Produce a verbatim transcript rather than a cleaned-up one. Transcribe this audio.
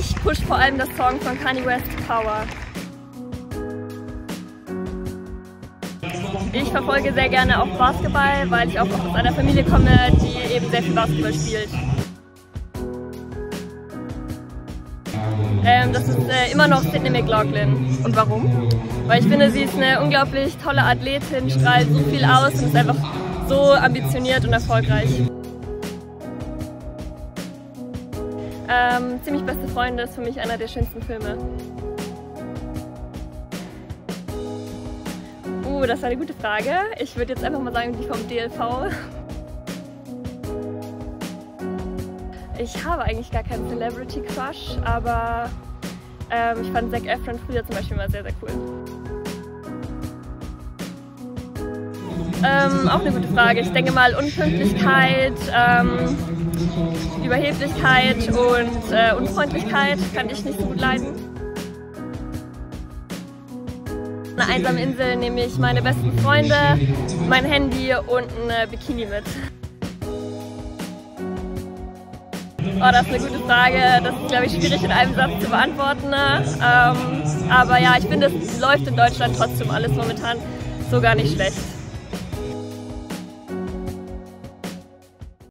mich pusht vor allem das Song von Kanye West, Power. Ich verfolge sehr gerne auch Basketball, weil ich auch aus einer Familie komme, die eben sehr viel Basketball spielt. Ähm, das ist äh, immer noch Sydney McLaughlin. Und warum? Weil ich finde, sie ist eine unglaublich tolle Athletin, strahlt so viel aus und ist einfach so ambitioniert und erfolgreich. Ähm, Ziemlich beste Freunde ist für mich einer der schönsten Filme. Uh, das war eine gute Frage. Ich würde jetzt einfach mal sagen, die vom D L V. Ich habe eigentlich gar keinen Celebrity Crush, aber ähm, ich fand Zac Efron früher zum Beispiel mal sehr, sehr cool. Ähm, auch eine gute Frage. Ich denke mal Unpünktlichkeit, ähm, Überheblichkeit und äh, Unfreundlichkeit kann ich nicht so gut leiden. An einer einsamen Insel nehme ich meine besten Freunde, mein Handy und ein Bikini mit. Oh, das ist eine gute Frage. Das ist, glaube ich, schwierig in einem Satz zu beantworten. Ähm, aber ja, ich finde, es läuft in Deutschland trotzdem alles momentan so gar nicht schlecht.